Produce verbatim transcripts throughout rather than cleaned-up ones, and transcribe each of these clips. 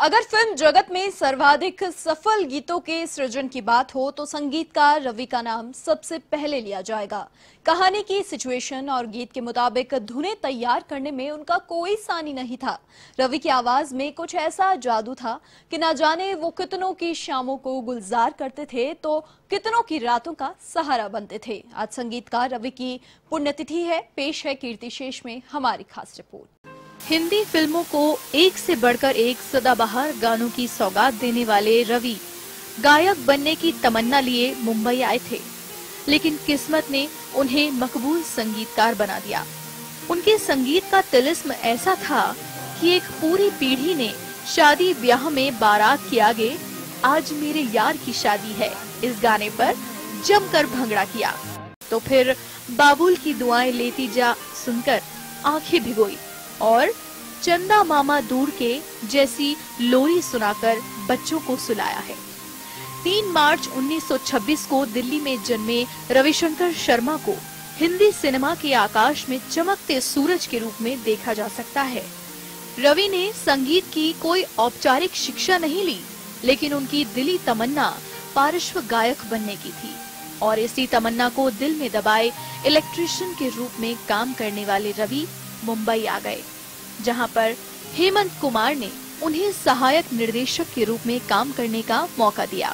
अगर फिल्म जगत में सर्वाधिक सफल गीतों के सृजन की बात हो तो संगीतकार रवि का नाम सबसे पहले लिया जाएगा। कहानी की सिचुएशन और गीत के मुताबिक धुनें तैयार करने में उनका कोई सानी नहीं था। रवि की आवाज में कुछ ऐसा जादू था कि ना जाने वो कितनों की शामों को गुलजार करते थे तो कितनों की रातों का सहारा बनते थे। आज संगीतकार रवि की पुण्यतिथि है। पेश है कीर्ति शेष में हमारी खास रिपोर्ट। हिंदी फिल्मों को एक से बढ़कर एक सदाबहार गानों की सौगात देने वाले रवि गायक बनने की तमन्ना लिए मुंबई आए थे, लेकिन किस्मत ने उन्हें मकबूल संगीतकार बना दिया। उनके संगीत का तिलिस्म ऐसा था कि एक पूरी पीढ़ी ने शादी ब्याह में बारात के आगे आज मेरे यार की शादी है इस गाने पर जमकर भंगड़ा किया, तो फिर बाबुल की दुआएं लेती जा सुनकर आंखें भिगोई और चंदा मामा दूर के जैसी लोरी सुनाकर बच्चों को सुलाया है। तीन मार्च उन्नीस सौ छब्बीस को दिल्ली में जन्मे रविशंकर शर्मा को हिंदी सिनेमा के आकाश में चमकते सूरज के रूप में देखा जा सकता है। रवि ने संगीत की कोई औपचारिक शिक्षा नहीं ली, लेकिन उनकी दिली तमन्ना पार्श्व गायक बनने की थी और इसी तमन्ना को दिल में दबाए इलेक्ट्रीशियन के रूप में काम करने वाले रवि मुंबई आ गए, जहां पर हेमंत कुमार ने उन्हें सहायक निर्देशक के रूप में काम करने का मौका दिया।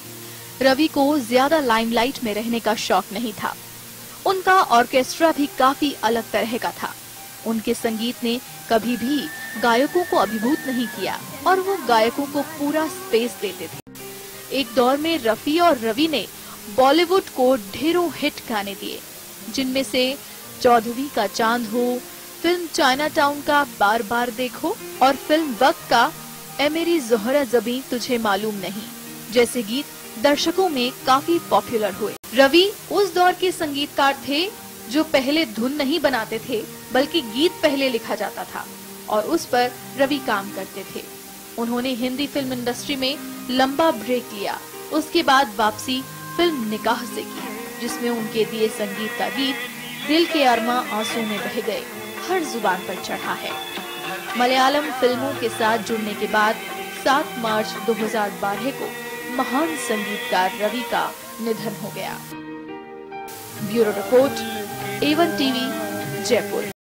रवि को ज्यादा लाइमलाइट में रहने का शौक नहीं था। उनका ऑर्केस्ट्रा भी काफी अलग तरह का था। उनके संगीत ने कभी भी गायकों को अभिभूत नहीं किया और वो गायकों को पूरा स्पेस देते थे। एक दौर में रफी और रवि ने बॉलीवुड को ढेरों हिट गाने दिए, जिनमें से चौदहवीं का चांद हो, फिल्म चाइना टाउन का बार बार देखो और फिल्म वक्त का ए मेरी जोहरा जबीं तुझे मालूम नहीं जैसे गीत दर्शकों में काफी पॉपुलर हुए। रवि उस दौर के संगीतकार थे जो पहले धुन नहीं बनाते थे, बल्कि गीत पहले लिखा जाता था और उस पर रवि काम करते थे। उन्होंने हिंदी फिल्म इंडस्ट्री में लंबा ब्रेक लिया। उसके बाद वापसी फिल्म निकाह से की, जिसमें उनके दिए संगीत का गीत दिल के अरमा आंसू में बह गए हर जुबान पर चढ़ा है। मलयालम फिल्मों के साथ जुड़ने के बाद सात मार्च दो हज़ार बारह को महान संगीतकार रवि का निधन हो गया। Bureau report, A one TV, Jaipur.